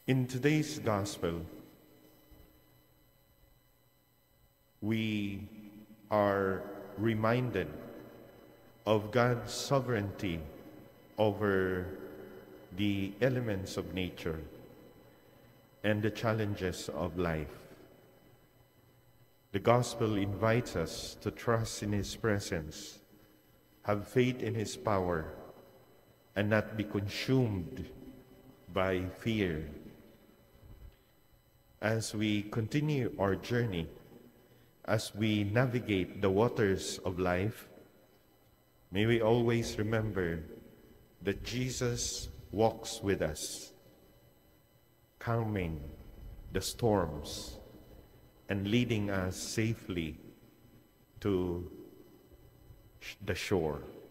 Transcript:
In today's gospel, we are reminded of God's sovereignty over the elements of nature and the challenges of life. The gospel invites us to trust in His presence, have faith in His power, and not be consumed by fear. As we continue our journey, as we navigate the waters of life, may we always remember that Jesus walks with us, calming the storms and leading us safely to the shore.